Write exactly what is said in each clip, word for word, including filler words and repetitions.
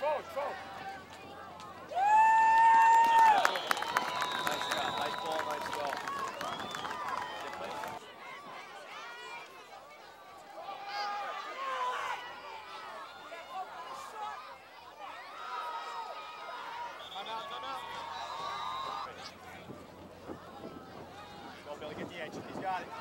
forward, forward. Nice job, nice ball, nice ball. Time out, time out. Go, Billy, get the edge. He's got it.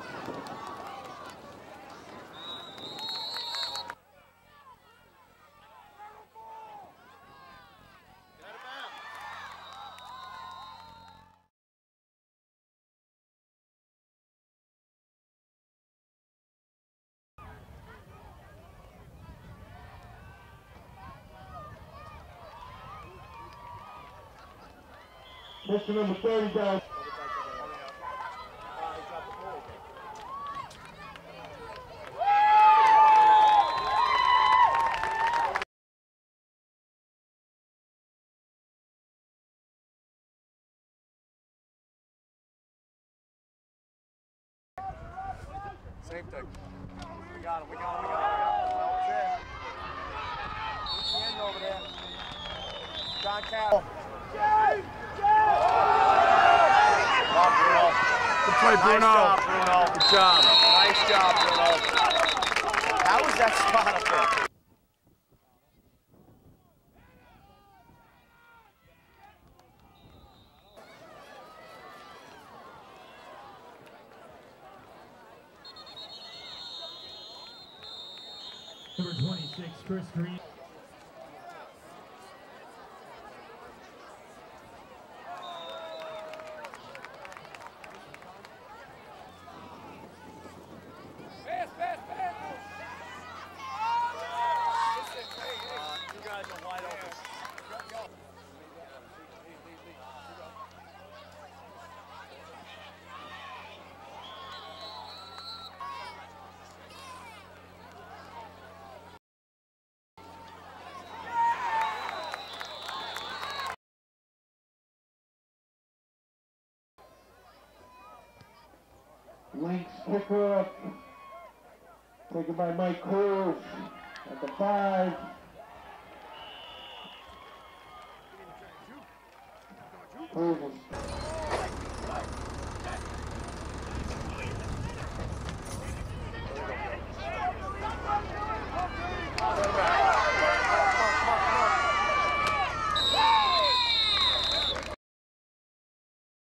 Mister number thirty down. Same thing. We got him, we got him, we got him. Well, it's there. Who's the end over there? John Carroll. Good play, Bruno. Nice job, Bruno. Good job. Nice job, Bruno. How was that spot up there? Number twenty-six, Chris Green. Pass, pass, pass. Listen, hey, hey. Uh, you guys are wide open. Go, go. Lynx pickup. Taken by Mike Cruz at the five. Cruz is